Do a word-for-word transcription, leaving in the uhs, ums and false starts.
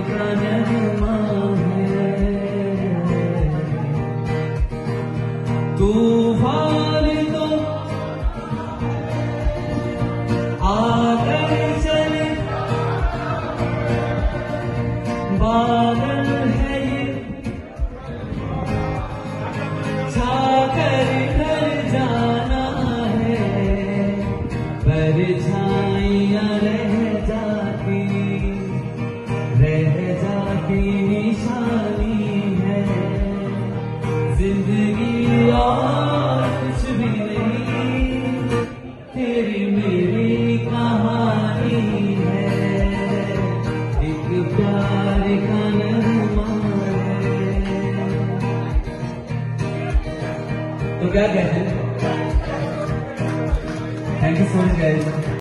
का नगमा है। तूफान तो आकर चले, बादल है ये छाकर कर जाना है, परछाइयां रह जाती रह जाती निशानी है। जिंदगी और कुछ भी नहीं, तेरी मेरी कहानी है। एक प्यार का नगमा है। तो क्या कहते हैं? Thank you so much guys.